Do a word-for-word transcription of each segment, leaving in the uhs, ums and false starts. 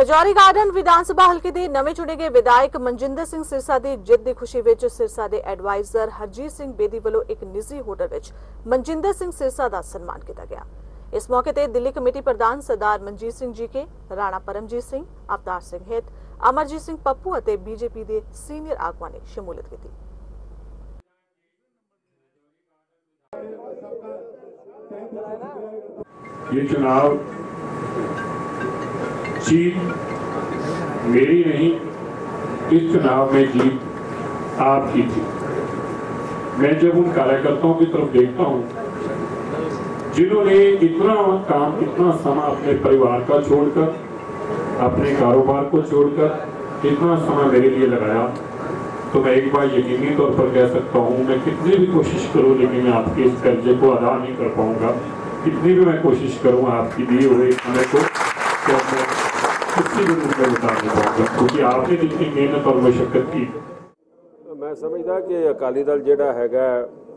Rajouri garden विधानसभा हल्के के नवे चुने गए विधायक मनजिंदर सिंह सिरसा की जित की खुशी में सिरसा के एडवाइजर हरजीत सिंह बेदी वालों एक निजी होटल में मनजिंदर सिंह सिरसा का सन्मान किया गया। इस मौके पर दिल्ली कमेटी प्रधान सरदार मनजीत सिंह जी के, राणा परमजीत सिंह, अवतार सिंह हित, अमरजीत सिंह पप्पू और बीजेपी के सीनियर आगुआ ने शमूलियत की। ये चुनाव जीत मेरी नहीं, इस चुनाव में जीत आपकी थी। मैं जब उन कार्यकर्ताओं की तरफ देखता हूं जिन्होंने इतना काम, इतना समय अपने परिवार का छोड़कर, अपने कारोबार को छोड़कर इतना समय मेरे लिए लगाया, तो मैं एक बार यकीनी तौर पर कह सकता हूं, मैं कितनी भी कोशिश करूं लेकिन मैं आपके इस कर्जे को अदा नहीं कर पाऊंगा। कितनी भी मैं कोशिश करूं आपकी दिए हुए समय को तो मैं किसी भी रूप में उतार नहीं पाऊंगा, क्योंकि आपने जितनी मेहनत और मशक्कत की। मैं समझदा कि अकाली दल जिहड़ा हैगा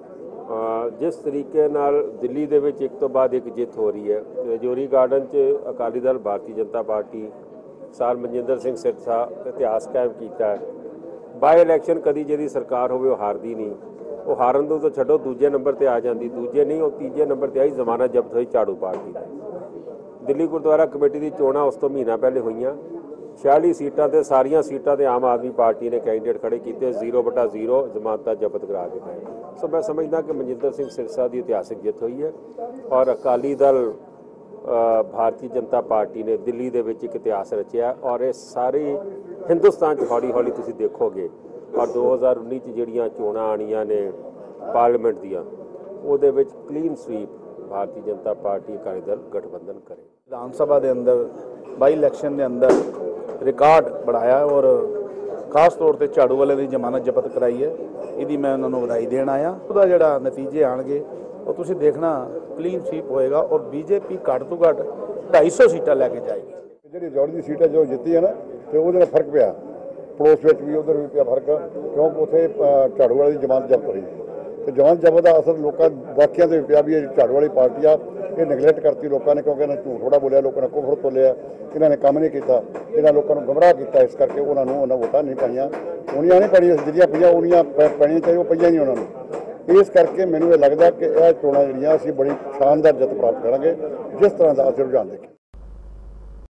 जिस तरीके नाल दिल्ली दे विच एक तो बाद एक जित हो रही है। रजौरी गार्डन च अकाली दल भारतीय जनता पार्टी सार मनजिंदर सिंह सिरसा इतिहास कायम किया है। बाय इलैक्शन कदी जिहदी सरकार होवे वो हारदी नहीं, वो हारन तो छड्डो दूजे नंबर पर आ जाती, दूजे नहीं वो तीजे नंबर पर आई जमानत जब्त हुई झाड़ू पार्टी की। दिल्ली गुरुद्वारा कमेटी की चोणां उस तो महीना पहले हुई, छियाली सीटां ते सारियां सीटां ते आम आदमी पार्टी ने कैंडिडेट खड़े किए, जीरो बटा जीरो जमानत जब्त करा के गए। सो मैं समझदा कि मनजिंदर सिंह सिरसा की इतिहासिक जित हुई है और अकाली दल भारतीय जनता पार्टी ने दिल्ली दे विच एक इतिहास रचिया और ये सारी हिंदुस्तान हौली हौली तुसीं देखोगे। और दो हज़ार उन्नीस जिहड़ियां चोणां आणियां ने पार्लीमेंट दियां उहदे विच clean sweep Bharatiya Janata party Akali Dal गठबंधन करे। विधानसभा के अंदर बाई इलैक्शन के अंदर रिकॉर्ड बढ़ाया और खास तौर पर झाड़ू वाले की जमानत जब्त कराई है। यदि मैं उन्होंने बधाई देना आया, उसका जोड़ा नतीजे आएंगे और तुम देखना क्लीन स्वीप होएगा और बीजेपी घट तो घट ढाई सौ सीटा लैके जाएगी। जी रजौरी की सीट है जो जीती है ना, तो वो फर्क पिया पड़ोस में भी उधर भी पिया फर्क, क्योंकि उसे झाड़ू वाले की जमानत जब्त हुई। तो जमानत जब्त का असर लोगों बाकिया से पिया भी झाड़ू वाली पार्टी आ ये निगलैक्ट करती लोगों ने, क्योंकि इन्हें झूठ थोड़ा बोलिया, लोगों ने कुफर तोलिया, इन्होंने काम नहीं किया, इन्होंने लोगों को गुमराह किया, इस करके उन्होंने वोटां नहीं पाइया। उन्नियां नहीं पड़िया जिहड़ियां पईयां उन्नियां पैणियां चाहिए, वो पईयां नहीं उन्होंने। इस करके मैनूं ये लगदा कि यह चोणां जिहड़ियां असीं बड़ी शानदार जित प्राप्त करांगे जिस तरह का असीं रुझान देखें।